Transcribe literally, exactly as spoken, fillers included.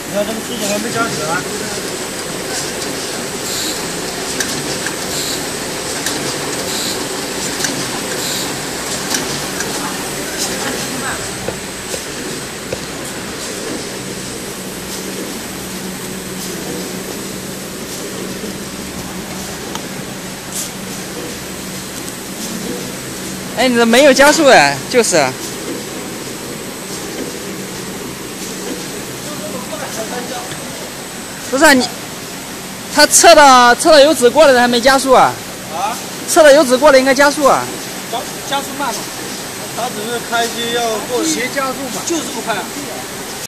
你看这个速度还没加起来。 哎，你这没有加速哎，就是。不是啊，你，他测到测到油脂过来的还没加速啊？ 啊？ 测到油脂过来应该加速啊？ 加加速慢嘛？他只是开机要过斜加速嘛？就是不快啊。